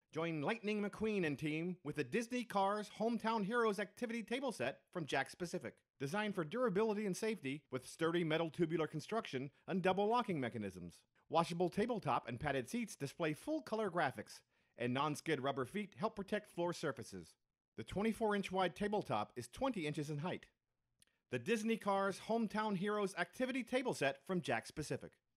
Join Lightning McQueen and team with the Disney Cars Hometown Heroes Activity Table Set from Jakks Pacific. Designed for durability and safety with sturdy metal tubular construction and double locking mechanisms. Washable tabletop and padded seats display full-color graphics, and non-skid rubber feet help protect floor surfaces. The 24-inch wide tabletop is 20 inches in height. The Disney Cars Hometown Heroes Activity Table Set from Jakks Pacific.